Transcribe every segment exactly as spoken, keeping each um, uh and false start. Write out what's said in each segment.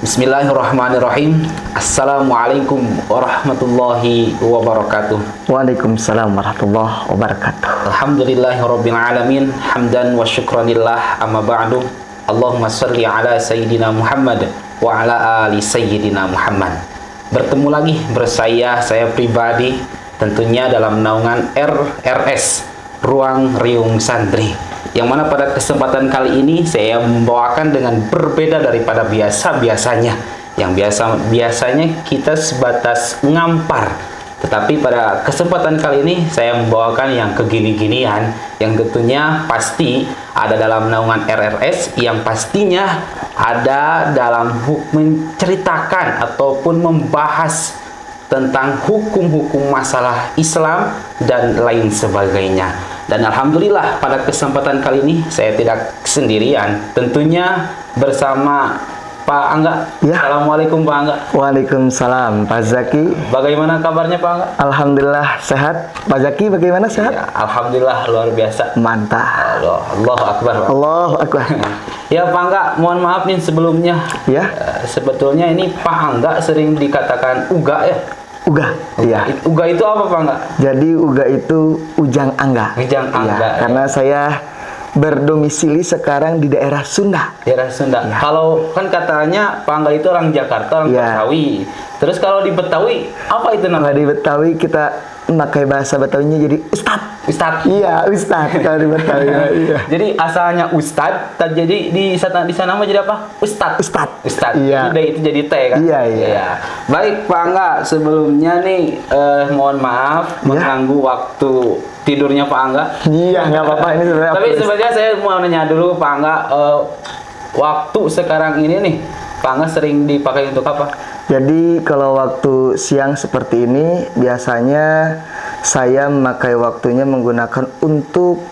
Bismillahirrahmanirrahim. Assalamualaikum warahmatullahi wabarakatuh. Waalaikumsalam warahmatullahi wabarakatuh. Alhamdulillahirabbil alamin, hamdan wa syukranillah, amma ba'du. Allahumma shalli ala sayyidina Muhammad wa ala ali sayyidina Muhammad. Bertemu lagi bersaya saya pribadi tentunya dalam naungan R R S Ruang Riung Santri, yang mana pada kesempatan kali ini saya membawakan dengan berbeda daripada biasa-biasanya. Yang biasa biasanya kita sebatas ngampar, tetapi pada kesempatan kali ini saya membawakan yang kegini-ginian, yang tentunya pasti ada dalam naungan R R S, yang pastinya ada dalam menceritakan ataupun membahas tentang hukum-hukum masalah Islam dan lain sebagainya. Dan alhamdulillah pada kesempatan kali ini saya tidak sendirian, tentunya bersama Pak Angga. Ya. Assalamualaikum Pak Angga. Waalaikumsalam Pak Zaki. Bagaimana kabarnya Pak Angga? Alhamdulillah sehat. Pak Zaki bagaimana, sehat? Ya, alhamdulillah luar biasa. Mantap. Allah, Allahu Akbar. Pak. Allahu Akbar. Ya Pak Angga, mohon maaf nih sebelumnya. Ya. Uh, sebetulnya ini Pak Angga sering dikatakan Uga ya. Uga. Iya. Uga itu apa Pak Angga? Jadi Uga itu Ujang Angga. Ujang Angga. Ya, karena saya berdomisili sekarang di daerah Sunda. Daerah Sunda. Ya. Kalau kan katanya Pak Angga itu orang Jakarta, orang Ya. Betawi. Terus kalau di Betawi apa itu namanya? Kalau di Betawi kita memakai bahasa Betawinya jadi Ustad. Ustad. Iya, Ustad kalau di Betawi. Iya. Jadi asalnya Ustad, jadi di sana di sana mah jadi apa? Ustad. Ustad. Ustad. Iya. Itu, itu jadi T kan? Iya, iya. Ya. Baik Pak Angga, sebelumnya nih eh, mohon maaf Ya. mengganggu waktu tidurnya Pak Angga. Iya, nggak apa-apa ini sebenarnya. Tapi sebenarnya saya mau nanya dulu Pak Angga, eh, waktu sekarang ini nih Pak Angga sering dipakai untuk apa? Jadi kalau waktu siang seperti ini biasanya saya memakai waktunya menggunakan untuk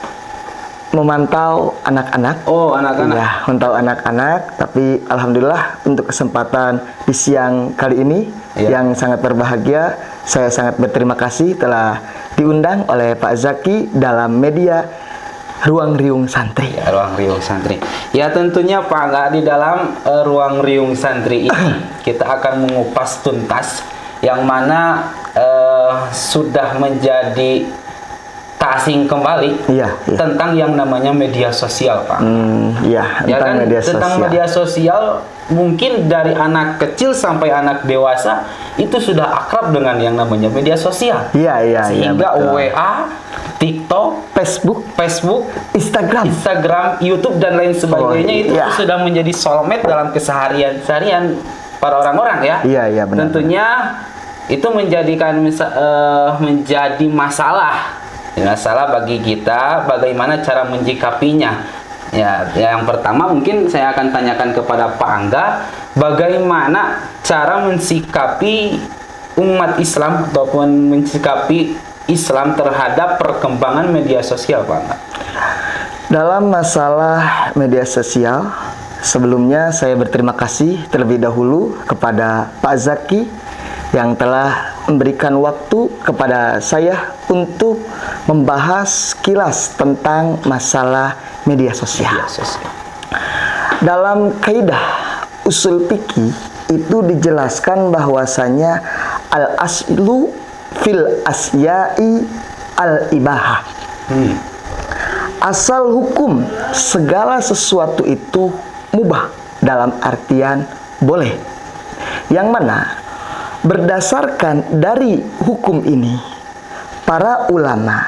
memantau anak-anak. Oh, anak-anak. Ya, memantau anak-anak. Tapi alhamdulillah untuk kesempatan di siang kali ini Ya. yang sangat berbahagia, saya sangat berterima kasih telah diundang oleh Pak Zaki dalam media Ruang Riung Santri. Ya, Ruang Riung Santri. Ya tentunya Pak Angga, di dalam uh, Ruang Riung Santri ini kita akan mengupas tuntas yang mana uh, sudah menjadi tak asing kembali Iya, iya. tentang yang namanya media sosial Pak. Hmm, iya, Ya tentang kan, media tentang sosial. media sosial mungkin dari anak kecil sampai anak dewasa itu sudah akrab dengan yang namanya media sosial. Iya, iya, iya, Sehingga betul. W A, TikTok, Facebook, Facebook, Instagram. Instagram, YouTube dan lain sebagainya Oh, itu iya. sudah menjadi soulmate dalam keseharian seharian para orang-orang ya. Iya, iya, benar. Tentunya itu menjadikan misa- eh, menjadi masalah. Masalah bagi kita bagaimana cara menjikapinya. Ya, yang pertama mungkin saya akan tanyakan kepada Pak Angga, bagaimana cara mensikapi umat Islam ataupun mensikapi Islam terhadap perkembangan media sosial, Pak Angga? Dalam masalah media sosial, sebelumnya saya berterima kasih terlebih dahulu kepada Pak Zaki yang telah memberikan waktu kepada saya untuk membahas kilas tentang masalah media sosial. Media sosial. Dalam kaidah usul fikih itu dijelaskan bahwasanya al aslu fil asyai al ibahah. Hmm. Asal hukum segala sesuatu itu mubah dalam artian boleh. Yang mana berdasarkan dari hukum ini para ulama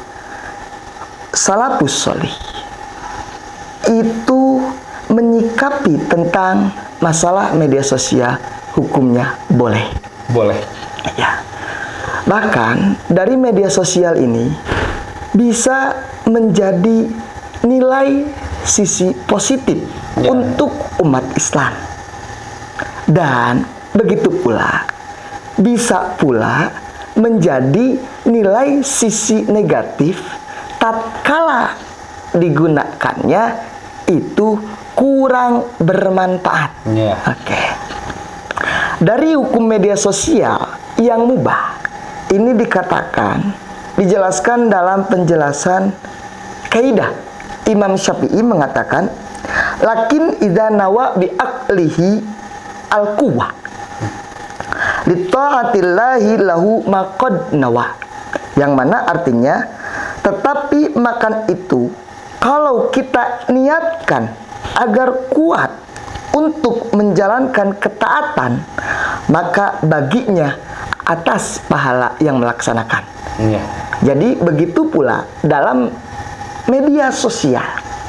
salafus sholih itu menyikapi tentang masalah media sosial hukumnya boleh. Boleh. Ya. Bahkan dari media sosial ini bisa menjadi nilai sisi positif Ya. untuk umat Islam. Dan begitu pula bisa pula menjadi nilai sisi negatif tatkala digunakannya itu kurang bermanfaat. Ya. Oke. Dari hukum media sosial yang mubah ini dikatakan, dijelaskan dalam penjelasan kaidah. Imam Syafi'i mengatakan, lakin idza nawa bi aqlihi al-quwwah. Li ta'atillahi lahu maqad nawa. Yang mana artinya, tetapi makan itu kalau kita niatkan agar kuat untuk menjalankan ketaatan, maka baginya atas pahala yang melaksanakan. Iya. Jadi begitu pula dalam media sosial.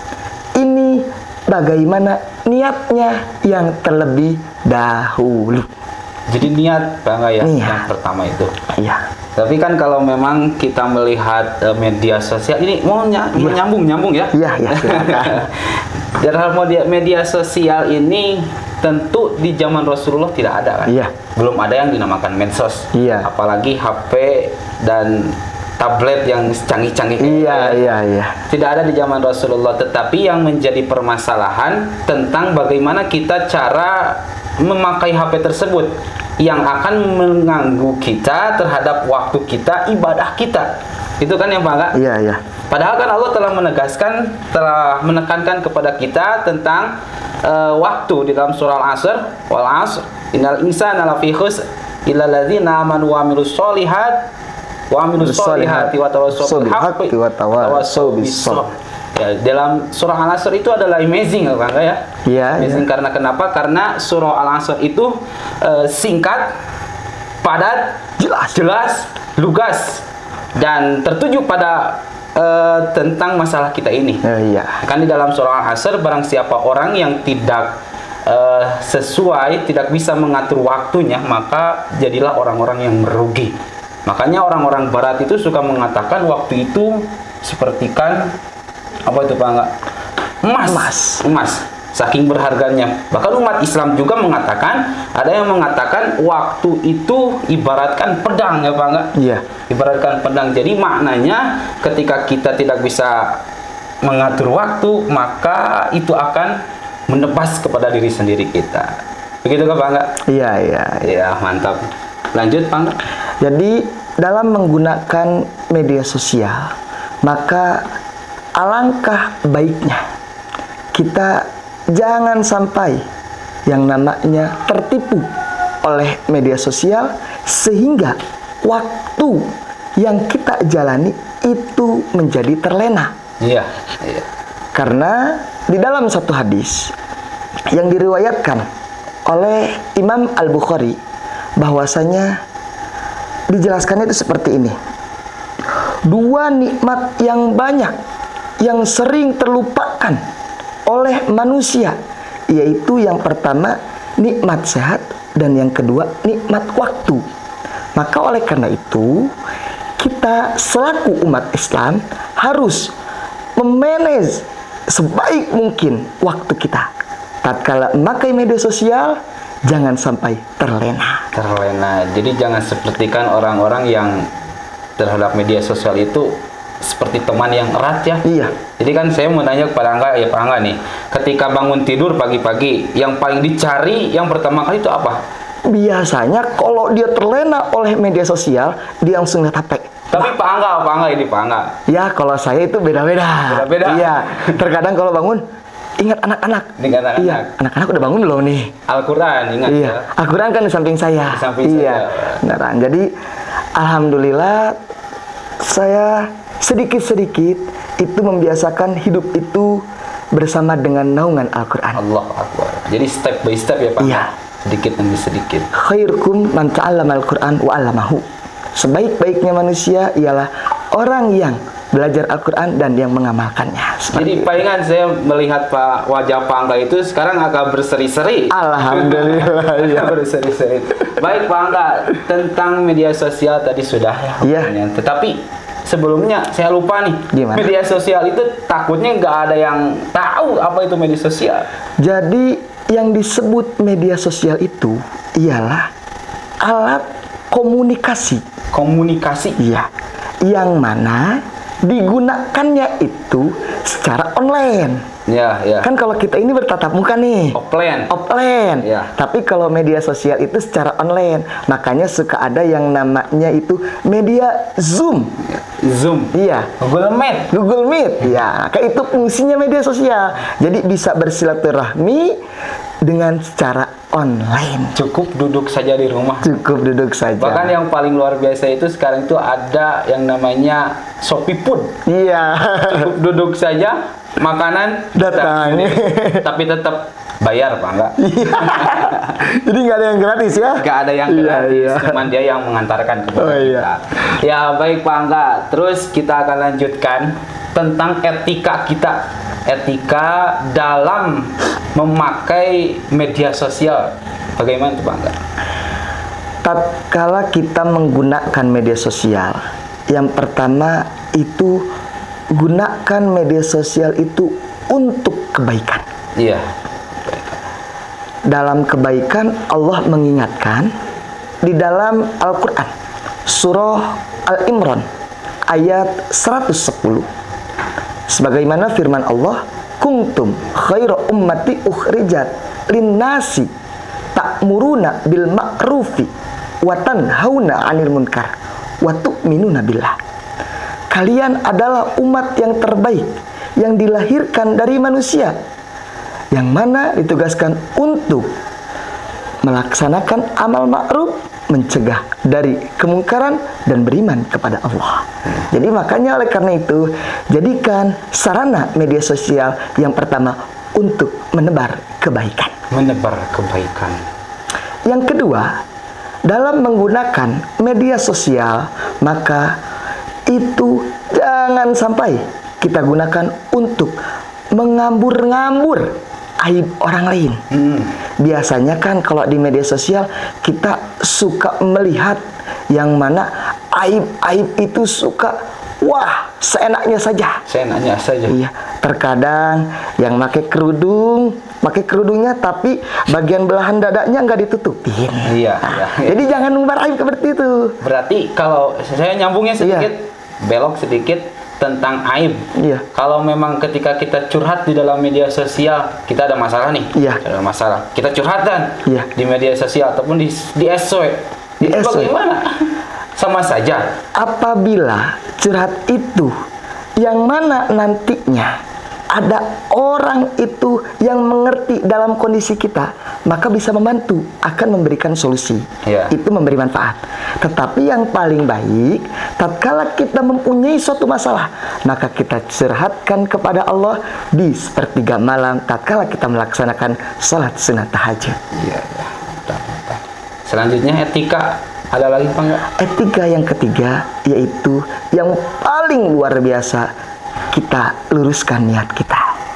Ini bagaimana niatnya yang terlebih dahulu. Jadi niat Bangga ya, Niat. yang pertama itu. Iya. Tapi kan kalau memang kita melihat uh, media sosial ini mau ny- Iya. nyambung nyambung ya. Iya, iya, silakan. Dalam media, media sosial ini tentu di zaman Rasulullah tidak ada kan? Iya. Belum ada yang dinamakan medsos. Iya. Apalagi H P dan tablet yang canggih-canggih. Iya, iya, iya. Tidak ada di zaman Rasulullah. Tetapi yang menjadi permasalahan tentang bagaimana kita cara memakai H P tersebut yang akan mengganggu kita terhadap waktu kita, ibadah kita. Itu kan yang Pak? Iya, iya. Padahal kan Allah telah menegaskan, telah menekankan kepada kita tentang uh, waktu di dalam surah Al-Asr, wal 'asr innal insana lafi khusr illa alladzina amanu wa 'amilus sholihat wa 'amilus sholihati wa tawassaw bil haqqi wa tawassaw bis sabr. Ya, dalam surah Al-Asr itu adalah amazing ya, Bang ya. Iya, Amazing iya. karena kenapa? Karena surah Al-Asr itu uh, singkat, padat, Jelas. jelas, lugas dan tertuju pada uh, tentang masalah kita ini. Eh, iya. Kan di dalam surah Al-Asr, barang siapa orang yang tidak uh, sesuai, tidak bisa mengatur waktunya, maka jadilah orang-orang yang merugi. Makanya orang-orang barat itu suka mengatakan waktu itu sepertikan apa itu Pak? Enggak? Emas. Emas. Emas. Saking berharganya. Bahkan umat Islam juga mengatakan, ada yang mengatakan waktu itu ibaratkan pedang ya Pak? Enggak? Iya. Ibaratkan pedang. Jadi maknanya ketika kita tidak bisa mengatur waktu, maka itu akan menebas kepada diri sendiri kita. Begitu kan Pak? Enggak? Iya, iya. Ya, mantap. Lanjut Pak? Enggak? Jadi dalam menggunakan media sosial, maka alangkah baiknya kita jangan sampai yang namanya tertipu oleh media sosial sehingga waktu yang kita jalani itu menjadi terlena. Iya, iya. Karena di dalam satu hadis yang diriwayatkan oleh Imam Al-Bukhari, bahwasanya dijelaskannya itu seperti ini. Dua nikmat yang banyak yang sering terlupakan oleh manusia, yaitu yang pertama nikmat sehat dan yang kedua nikmat waktu. Maka oleh karena itu kita selaku umat Islam harus memanage sebaik mungkin waktu kita. Tatkala memakai media sosial, jangan sampai terlena. Terlena. Jadi jangan sepertikan orang-orang yang terhadap media sosial itu seperti teman yang erat ya. Iya. Jadi kan saya mau nanya kepada Angga, ya Pak Angga nih, ketika bangun tidur pagi-pagi, yang paling dicari yang pertama kali itu apa? Biasanya kalau dia terlena oleh media sosial, dia langsung lihat H P. Tapi Pak Angga, Pak Angga ini Pak Angga. Ya, kalau saya itu beda-beda. Beda-beda. Iya. Terkadang kalau bangun, ingat anak-anak. Ingat anak-anak. Iya, anak-anak udah bangun belum nih? Al-Quran, ingat Iya. ya. Al-Quran kan di samping saya. Di samping iya. saya. Beneran. Jadi, alhamdulillah saya sedikit-sedikit itu membiasakan hidup itu bersama dengan naungan Al-Quran. Allah Akbar. Jadi step by step ya Pak. Iya. Sedikit demi sedikit. Khairukum man ta'allama al-Quran wa 'allamahu. Sebaik-baiknya manusia ialah orang yang belajar Al-Quran dan yang mengamalkannya. Jadi palingan saya melihat Pak wajah Pak Angga itu sekarang agak berseri-seri. Alhamdulillah. Ya, berseri-seri. Baik Pak Angga, tentang media sosial tadi sudah ya. Iya. Hukumnya. Tetapi sebelumnya saya lupa nih. Gimana? Media sosial itu takutnya nggak ada yang tahu apa itu media sosial. Jadi yang disebut media sosial itu ialah alat komunikasi. Komunikasi. Iya. Yang mana digunakannya itu secara online. Ya, ya. Kan kalau kita ini bertatap muka nih. Offline. Offline. Ya. Tapi kalau media sosial itu secara online. Makanya suka ada yang namanya itu media Zoom. Zoom. Iya. Google Meet. Google Meet. Ya, kayak itu fungsinya media sosial. Jadi bisa bersilaturahmi dengan secara online. Cukup duduk saja di rumah. Cukup duduk saja. Bahkan yang paling luar biasa itu sekarang itu ada yang namanya Shopee Food. Iya. Cukup duduk saja, makanan Datang. kita- tapi tetap bayar, Pak, enggak? Jadi nggak ada yang gratis ya? Nggak ada yang Iya, gratis, iya. cuman dia yang mengantarkan kepada Oh, iya. kita. Ya baik Pak Angga, terus kita akan lanjutkan tentang etika kita, etika dalam memakai media sosial. Bagaimana tuh Pak Angga? Tatkala kita menggunakan media sosial, yang pertama itu gunakan media sosial itu untuk kebaikan. Iya. Dalam kebaikan Allah mengingatkan di dalam Al-Quran surah Al-Imran ayat seratus sepuluh, sebagaimana firman Allah, kuntum khaira ummati ukhrijat linnasi ta'muruna bil ma'rufi wa tanhauna 'anil munkar wa tu'minuna billah. Kalian adalah umat yang terbaik yang dilahirkan dari manusia, yang mana ditugaskan untuk melaksanakan amal ma'ruf, mencegah dari kemungkaran, dan beriman kepada Allah. Jadi makanya oleh karena itu, jadikan sarana media sosial yang pertama untuk menebar kebaikan. Menebar kebaikan. Yang kedua, dalam menggunakan media sosial, maka itu jangan sampai kita gunakan untuk mengambur-ngambur aib orang lain. Hmm. Biasanya kan kalau di media sosial kita suka melihat yang mana aib-aib itu suka wah seenaknya saja. Seenaknya saja. Iya, terkadang yang pakai kerudung, pakai kerudungnya tapi bagian belahan dadanya nggak ditutupin. Iya, Nah, iya. Jadi jangan membar aib seperti itu. Berarti kalau saya nyambungnya sedikit, belok sedikit tentang aib. Iya. Kalau memang ketika kita curhat di dalam media sosial, kita ada masalah nih. Iya. Ada masalah. Kita curhatan Iya. di media sosial ataupun di di S W. Di Itu S W. bagaimana? Sama saja. Apabila curhat itu yang mana nantinya ada orang itu yang mengerti dalam kondisi kita, maka bisa membantu, akan memberikan solusi. Ya. Itu memberi manfaat. Tetapi yang paling baik, tatkala kita mempunyai suatu masalah, maka kita curhatkan kepada Allah di sepertiga malam tatkala kita melaksanakan salat sunat tahajud. Iya, iya. Betul, betul. Selanjutnya etika. Ada lagi Pak enggak? Etika yang ketiga yaitu yang paling luar biasa, kita luruskan niat kita.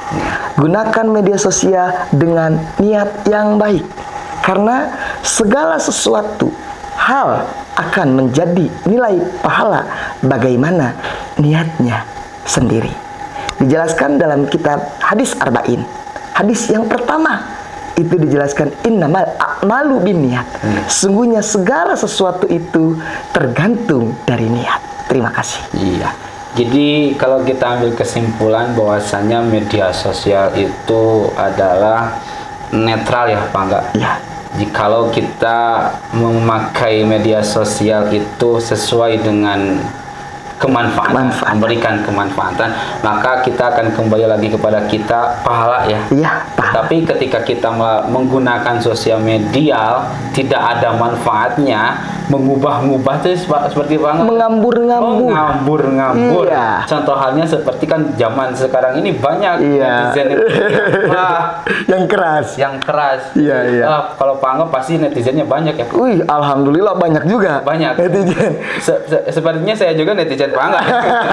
Gunakan media sosial dengan niat yang baik, karena segala sesuatu hal akan menjadi nilai pahala bagaimana niatnya sendiri. Dijelaskan dalam kitab hadis arba'in. Hadis yang pertama itu dijelaskan innamal a'malu binniyat. Hmm. Sungguhnya segala sesuatu itu tergantung dari niat. Terima kasih. Iya. Jadi kalau kita ambil kesimpulan bahwasanya media sosial itu adalah netral ya Pak enggak? Iya. Jikalau kita memakai media sosial itu sesuai dengan kemanfaatan, Kemanfaatan. memberikan kemanfaatan, maka kita akan kembali lagi kepada kita pahala ya. Iya, pahala. Tapi ketika kita menggunakan sosial media tidak ada manfaatnya, mengubah-ubah itu seperti banget Mengambur-ngambur. Mengambur-ngambur. Iya. Contoh halnya seperti kan zaman sekarang ini banyak Iya. netizen wah, Yang keras. yang keras. Iya, iya. Ah, kalau Pak Angga pasti netizennya banyak ya. Wih, alhamdulillah banyak juga. Banyak. netizen. Se- se- sepertinya saya juga netizen Pak Angga.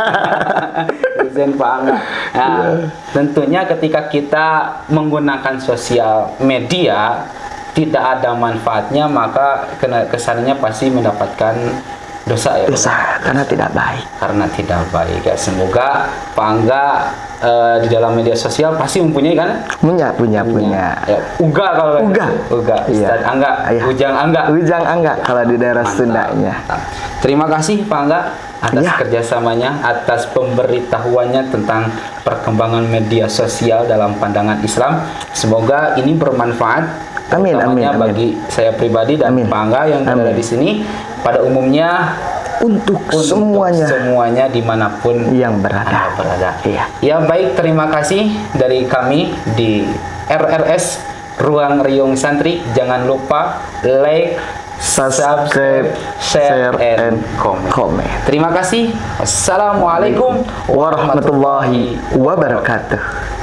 netizen Pak Angga. Nah, tentunya ketika kita menggunakan sosial media tidak ada manfaatnya, maka kena- kesannya pasti mendapatkan dosa ya. Dosa karena tidak baik. Karena tidak baik ya. Semoga Pak Angga uh, di dalam media sosial pasti mempunyai kan? Punya, punya, punya. Ya, Uga kalau Uga. gitu. Uga. Ustaz Iya. Angga, Iya. Ujang Angga. Ujang Angga kalau di daerah Mantap. Sundanya. Terima kasih Pak Angga atas Ya. kerjasamanya, atas pemberitahuannya tentang perkembangan media sosial dalam pandangan Islam. Semoga ini bermanfaat. Amin, amin, Utamanya amin. bagi saya pribadi dan Amin. Pak Angga yang berada Amin. di sini. Pada umumnya Untuk, untuk semuanya semuanya dimanapun yang berada. Anda berada. Iya. Ya baik, terima kasih dari kami di R R S Ruang Riung Santri. Jangan lupa like, Subscribe, share, share, and and comment. comment. Terima kasih. Assalamualaikum Warahmatullahi wabarakatuh.